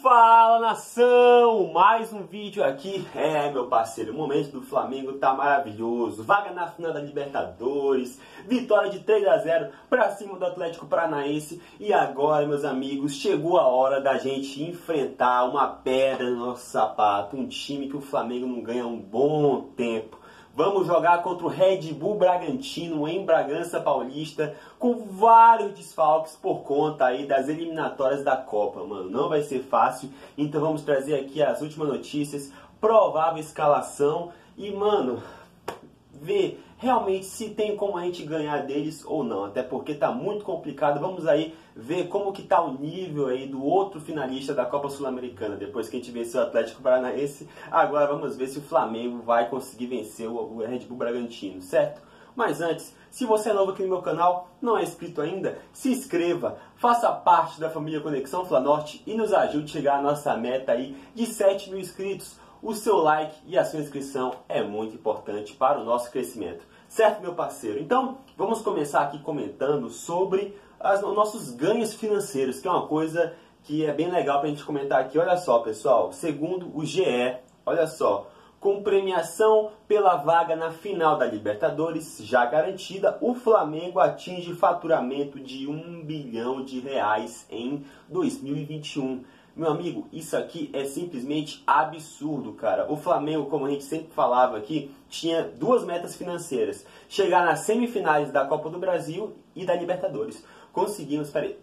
Fala, nação! Mais um vídeo aqui. Meu parceiro, o momento do Flamengo tá maravilhoso. Vaga na final da Libertadores, vitória de 3-0 pra cima do Atlético Paranaense. E agora, meus amigos, chegou a hora da gente enfrentar uma pedra no nosso sapato. Um time que o Flamengo não ganha há um bom tempo. Vamos jogar contra o Red Bull Bragantino em Bragança Paulista, com vários desfalques por conta aí das eliminatórias da Copa, mano. Não vai ser fácil, então vamos trazer aqui as últimas notícias, provável escalação e, mano, ver realmente se tem como a gente ganhar deles ou não, até porque tá muito complicado. Vamos aí ver como que tá o nível aí do outro finalista da Copa Sul-Americana, depois que a gente venceu o Atlético Paranaense. Agora vamos ver se o Flamengo vai conseguir vencer o Red Bull Bragantino, certo? Mas antes, se você é novo aqui no meu canal, não é inscrito ainda, se inscreva, faça parte da família Conexão Flanorte e nos ajude a chegar à nossa meta aí de 7 mil inscritos. O seu like e a sua inscrição é muito importante para o nosso crescimento. Certo, meu parceiro? Então, vamos começar aqui comentando sobre os nossos ganhos financeiros, que é uma coisa que é bem legal para a gente comentar aqui. Olha só, pessoal, segundo o GE, olha só, com premiação pela vaga na final da Libertadores já garantida, o Flamengo atinge faturamento de R$1 bilhão em 2021. Meu amigo, isso aqui é simplesmente absurdo, cara. O Flamengo, como a gente sempre falava aqui, tinha duas metas financeiras. Chegar nas semifinais da Copa do Brasil e da Libertadores. Conseguimos, peraí.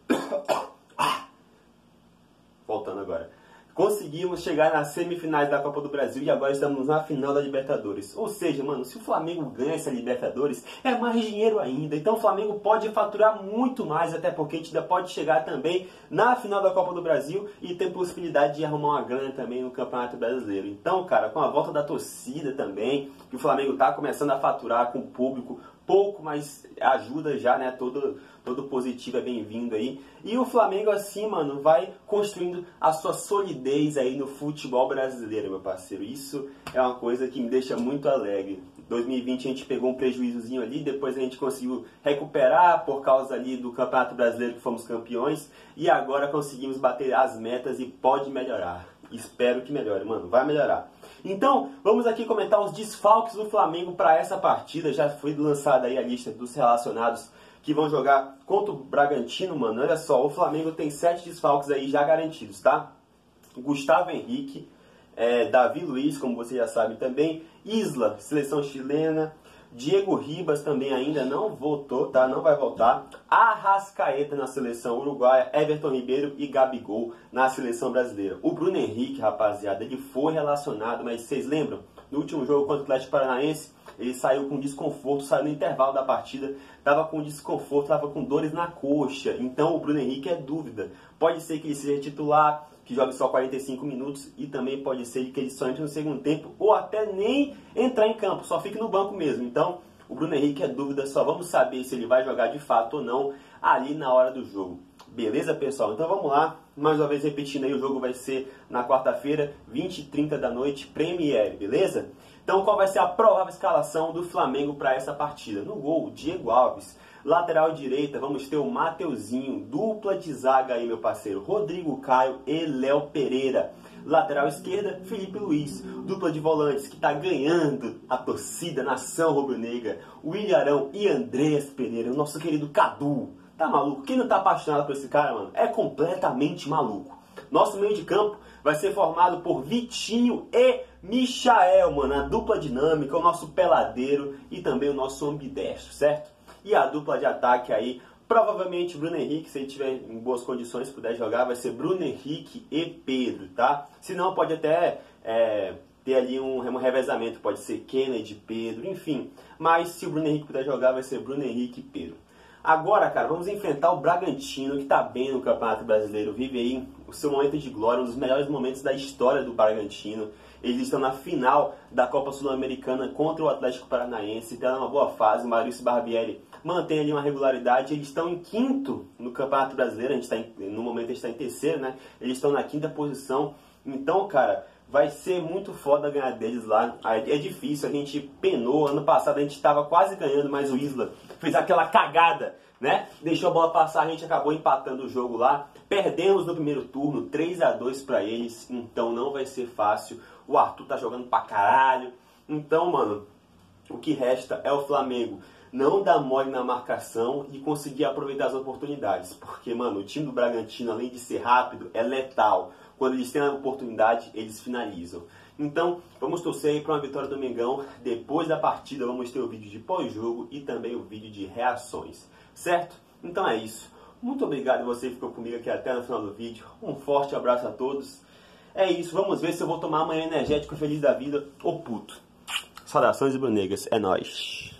Voltando agora. Conseguimos chegar nas semifinais da Copa do Brasil e agora estamos na final da Libertadores. Ou seja, mano, se o Flamengo ganha essa Libertadores, é mais dinheiro ainda. Então o Flamengo pode faturar muito mais, até porque a gente ainda pode chegar também na final da Copa do Brasil e ter possibilidade de arrumar uma grana também no Campeonato Brasileiro. Então, cara, com a volta da torcida também, que o Flamengo está começando a faturar com o público, pouco, mas ajuda já, né? Todo positivo é bem-vindo aí. E o Flamengo, assim, mano, vai construindo a sua solidez aí no futebol brasileiro, meu parceiro. Isso é uma coisa que me deixa muito alegre. 2020 a gente pegou um prejuízozinho ali, depois a gente conseguiu recuperar por causa ali do Campeonato Brasileiro que fomos campeões. E agora conseguimos bater as metas e pode melhorar. Espero que melhore, mano, vai melhorar. Então, vamos aqui comentar os desfalques do Flamengo para essa partida. Já foi lançada aí a lista dos relacionados que vão jogar contra o Bragantino, mano. Olha só, o Flamengo tem 7 desfalques aí já garantidos, tá? Gustavo Henrique, Davi Luiz, como você já sabe também, Isla, seleção chilena, Diego Ribas também ainda não voltou, tá? Não vai voltar. Arrascaeta na seleção uruguaia, Everton Ribeiro e Gabigol na seleção brasileira. O Bruno Henrique, rapaziada, ele foi relacionado, mas vocês lembram? No último jogo contra o Atlético Paranaense, ele saiu com desconforto, saiu no intervalo da partida, estava com desconforto, estava com dores na coxa. Então o Bruno Henrique é dúvida. Pode ser que ele seja titular, que jogue só 45 minutos, e também pode ser que ele só entre no segundo tempo, ou até nem entrar em campo, só fique no banco mesmo. Então, o Bruno Henrique é dúvida, só vamos saber se ele vai jogar de fato ou não ali na hora do jogo. Beleza, pessoal? Então vamos lá, mais uma vez repetindo aí, o jogo vai ser na quarta-feira, 20h30 da noite, Premiere, beleza? Então qual vai ser a provável escalação do Flamengo para essa partida? No gol, Diego Alves. Lateral direita, vamos ter o Mateuzinho, dupla de zaga aí, meu parceiro, Rodrigo Caio e Léo Pereira. Lateral esquerda, Felipe Luiz, dupla de volantes que está ganhando a torcida, nação rubro-negra, William Arão e Andreas Pereira, o nosso querido Cadu. Tá maluco? Quem não tá apaixonado por esse cara, mano, é completamente maluco. Nosso meio de campo vai ser formado por Vitinho e Michael, mano, a dupla dinâmica, o nosso peladeiro e também o nosso ambidestro, certo? E a dupla de ataque aí, provavelmente Bruno Henrique, se ele tiver em boas condições, puder jogar, vai ser Bruno Henrique e Pedro, tá? Se não, pode até ter ali um revezamento, pode ser Kennedy, Pedro, enfim. Mas se o Bruno Henrique puder jogar, vai ser Bruno Henrique e Pedro. Agora, cara, vamos enfrentar o Bragantino, que tá bem no Campeonato Brasileiro, vive aí o seu momento de glória, um dos melhores momentos da história do Bragantino. Eles estão na final da Copa Sul-Americana contra o Atlético Paranaense, está numa boa fase, o Maurício Barbieri mantém ali uma regularidade, eles estão em quinto no Campeonato Brasileiro, no momento a gente está em terceiro, né? Eles estão na quinta posição, Então, cara, vai ser muito foda ganhar deles lá. É difícil, a gente penou. Ano passado a gente estava quase ganhando, mas o Isla fez aquela cagada, né? Deixou a bola passar, a gente acabou empatando o jogo lá. Perdemos no primeiro turno, 3-2 para eles, então não vai ser fácil. O Arthur tá jogando pra caralho. Então, mano, o que resta é o Flamengo não dar mole na marcação e conseguir aproveitar as oportunidades. Porque, mano, o time do Bragantino, além de ser rápido, é letal. Quando eles têm a oportunidade, eles finalizam. Então, vamos torcer aí para uma vitória do Mengão. Depois da partida, vamos ter o vídeo de pós-jogo e também o vídeo de reações. Certo? Então é isso. Muito obrigado a você que ficou comigo aqui até no final do vídeo. Um forte abraço a todos. É isso. Vamos ver se eu vou tomar amanhã energético feliz da vida ou puto. Saudações rubro-negras. É nóis.